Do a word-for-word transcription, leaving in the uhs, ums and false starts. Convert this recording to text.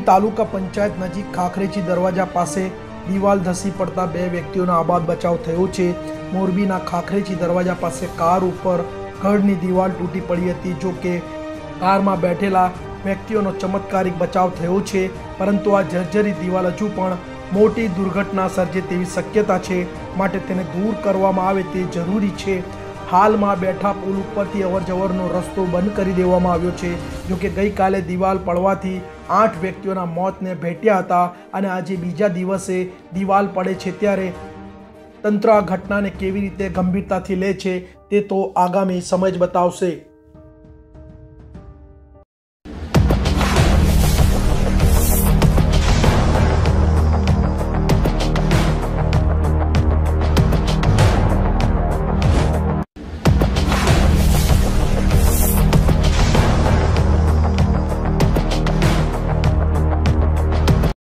તાલુકા પંચાયત નજીક ખાખરેજી દરવાજા પાસે દિવાલ ધસી પડતા બે વ્યક્તિઓનો આબાદ બચાવ થયો છે। મોરબીના ખાખરેજી દરવાજા પાસે કાર ઉપર ઘરની દિવાલ તૂટી પડી હતી। જો કે કારમાં બેઠેલા વ્યક્તિઓનો ચમત્કારિક બચાવ થયો છે, પરંતુ આ જર્જરિત દિવાલ હજુ પણ મોટી દુર્ઘટના સર્જે તેવી શક્યતા છે, માટે તેને દૂર કરવામાં આવે તે જરૂરી છે। હાલમાં બેઠા પુલ ઉપરથી અવરજવરનો રસ્તો બંધ કરી દેવામાં આવ્યો છે। જો કે ગઈકાલે દિવાલ પડવાથી આઠ વ્યક્તિઓના મોતને ભેટ્યા હતા અને આજે બીજા દિવસે દિવાલ પડે છે, ત્યારે તંત્ર આ ઘટનાને કેવી રીતે ગંભીરતાથી લે છે તે તો આગામી સમય જ બતાવશે।